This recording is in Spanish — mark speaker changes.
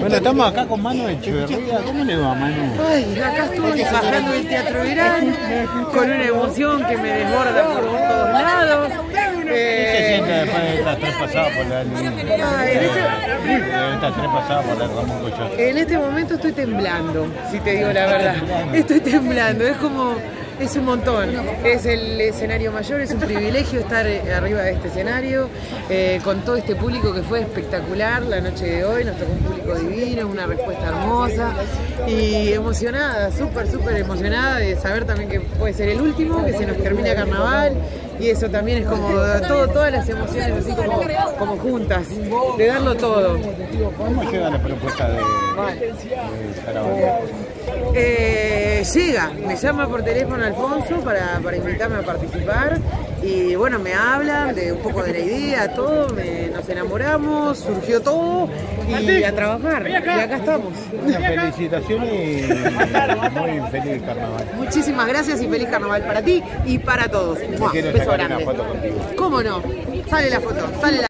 Speaker 1: Bueno, estamos acá con Manu de Echeverría. ¿Cómo le va, Manu?
Speaker 2: Ay, acá estoy bajando del Teatro Verán con una emoción que me desborda por todos lados.
Speaker 1: ¿Qué se siente después de estas tres pasadas por la Ramón Cochot?
Speaker 2: En este momento estoy temblando, si te digo la verdad. Estoy temblando, es como... Es un montón, es el escenario mayor, es un privilegio estar arriba de este escenario, con todo este público que fue espectacular la noche de hoy, nos tocó un público divino, una respuesta hermosa y emocionada, súper emocionada de saber también que puede ser el último, que se nos termina carnaval y eso también es como todas las emociones así como juntas, de darlo todo.
Speaker 1: ¿Cómo llega la propuesta de Sarabia?
Speaker 2: Llega, me llama por teléfono Alfonso para invitarme a participar y bueno, me hablan de un poco de la idea, todo, nos enamoramos, surgió todo y a trabajar, y acá estamos.
Speaker 1: Una felicitación y muy feliz carnaval.
Speaker 2: Muchísimas gracias y feliz carnaval para ti y para todos.
Speaker 1: Quiero
Speaker 2: Beso
Speaker 1: sacar
Speaker 2: grande.
Speaker 1: una foto contigo.
Speaker 2: ¿Cómo no? Sale la foto, sale la